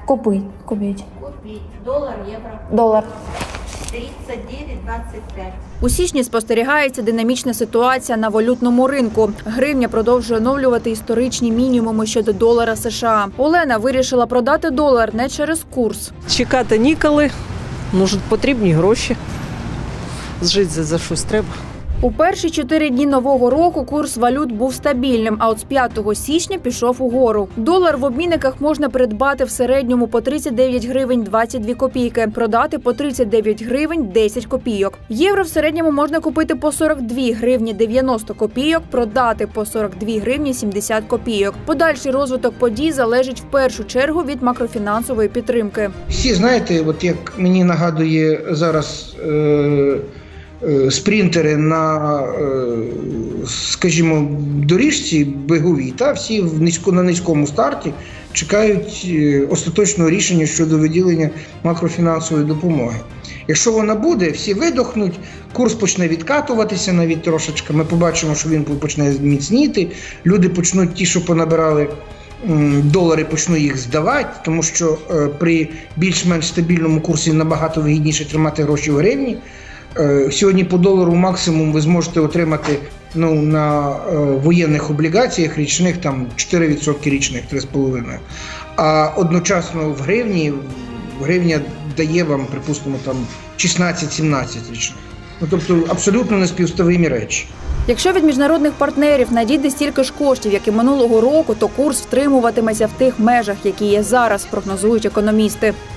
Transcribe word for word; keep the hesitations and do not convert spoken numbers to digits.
Купить. Купить. Купить. Доллар, евро. Долар. тридцать девять двадцать пять. У січні спостерігається динамічна ситуація на валютному ринку. Гривня продовжує оновлювати історичні мінімуми щодо долара США. Олена вирішила продати долар не через курс. Чекати ніколи, нужні потрібні гроші. Жити за щось треба. У перші чотири дні нового року курс валют був стабільним, а от з п'ятого січня пішов угору. Долар в обмінниках можна придбати в середньому по тридцять дев'ять гривень двадцять дві копійки, продати по тридцять дев'ять гривень десять копійок. Євро в середньому можна купити по сорок дві гривні дев'яносто копійок, продати по сорок дві гривні сімдесят копійок. Подальший розвиток подій залежить в першу чергу від макрофінансової підтримки. Всі знаєте, от як мені нагадує зараз е спринтери на, скажімо, доріжці біговій, та всі в низько, на низькому старті чекають остаточного рішення щодо виділення макрофінансової допомоги. Якщо вона буде, всі видохнуть, курс почне відкатуватися навіть трошечки, ми побачимо, що він почне міцніти, люди почнуть, ті, що понабирали долари, почнуть їх здавати, тому що при більш-менш стабільному курсі набагато вигідніше тримати гроші в гривні. Сьогодні по долару максимум ви зможете отримати ну, на е, воєнних облігаціях річних там чотири відсотки річних, три з половиною. А одночасно в гривні, гривня дає вам, припустимо, там шістнадцять-сімнадцять річних. Ну, тобто абсолютно неспівставимі речі. Якщо від міжнародних партнерів надійде стільки ж коштів, як і минулого року, то курс втримуватиметься в тих межах, які є зараз, прогнозують економісти.